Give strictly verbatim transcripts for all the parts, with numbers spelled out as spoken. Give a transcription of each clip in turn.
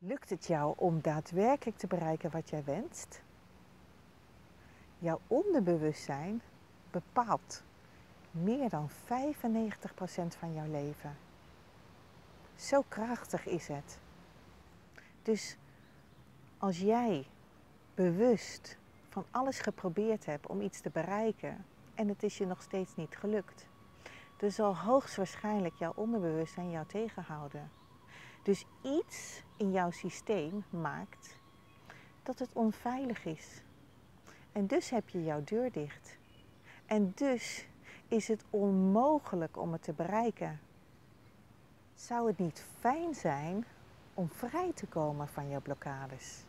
Lukt het jou om daadwerkelijk te bereiken wat jij wenst? Jouw onderbewustzijn bepaalt meer dan vijfennegentig procent van jouw leven. Zo krachtig is het. Dus als jij bewust van alles geprobeerd hebt om iets te bereiken en het is je nog steeds niet gelukt, dan zal hoogstwaarschijnlijk jouw onderbewustzijn jou tegenhouden. Dus iets in jouw systeem maakt dat het onveilig is. En dus heb je jouw deur dicht. En dus is het onmogelijk om het te bereiken. Zou het niet fijn zijn om vrij te komen van jouw blokkades?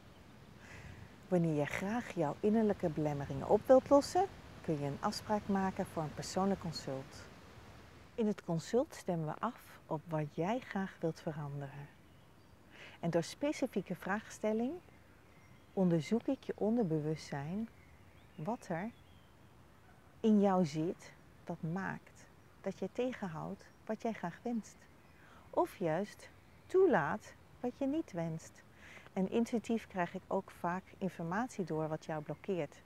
Wanneer je graag jouw innerlijke belemmeringen op wilt lossen, kun je een afspraak maken voor een persoonlijk consult. In het consult stemmen we af op wat jij graag wilt veranderen. En door specifieke vraagstelling onderzoek ik je onderbewustzijn wat er in jou zit dat maakt dat je tegenhoudt wat jij graag wenst. Of juist toelaat wat je niet wenst. En intuïtief krijg ik ook vaak informatie door wat jou blokkeert.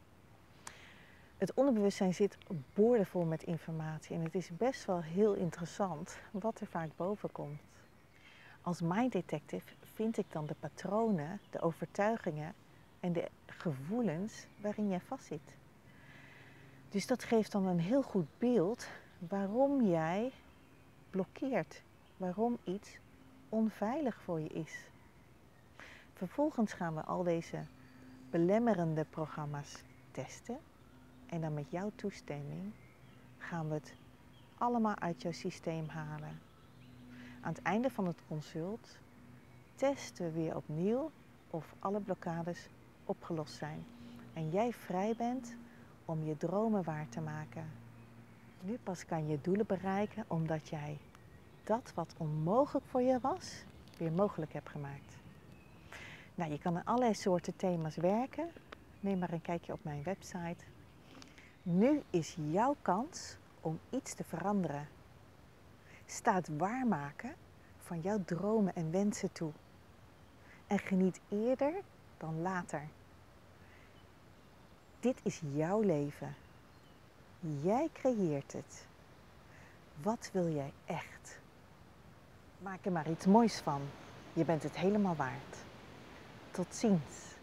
Het onderbewustzijn zit boordevol met informatie en het is best wel heel interessant wat er vaak boven komt. Als mind detective vind ik dan de patronen, de overtuigingen en de gevoelens waarin jij vastzit. Dus dat geeft dan een heel goed beeld waarom jij blokkeert, waarom iets onveilig voor je is. Vervolgens gaan we al deze belemmerende programma's testen en dan met jouw toestemming gaan we het allemaal uit jouw systeem halen. Aan het einde van het consult testen we weer opnieuw of alle blokkades opgelost zijn en jij vrij bent om je dromen waar te maken. Nu pas kan je doelen bereiken omdat jij dat wat onmogelijk voor je was, weer mogelijk hebt gemaakt. Nou, je kan in allerlei soorten thema's werken. Neem maar een kijkje op mijn website. Nu is jouw kans om iets te veranderen. Sta het waarmaken van jouw dromen en wensen toe. En geniet eerder dan later. Dit is jouw leven. Jij creëert het. Wat wil jij echt? Maak er maar iets moois van. Je bent het helemaal waard. Tot ziens.